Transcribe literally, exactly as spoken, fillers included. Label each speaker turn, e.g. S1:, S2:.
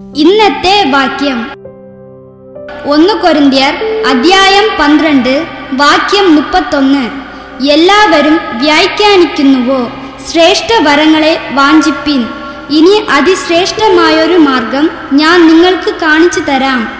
S1: ഇന്നത്തെ വാക്യം ഒന്ന് കൊരിന്ത്യർ അധ്യായം പന്ത്രണ്ട് വാക്യം മുപ്പത്തൊന്ന്. എല്ലാവരും വ്യാഖ്യാനിക്കുന്നുവോ? ശ്രേഷ്ഠ വരങ്ങളെ വാഞ്ചിപ്പിൻ. ഇനി അതിശ്രേഷ്ഠമായൊരു മാർഗം ഞാൻ നിങ്ങൾക്ക് കാണിച്ചു തരാം.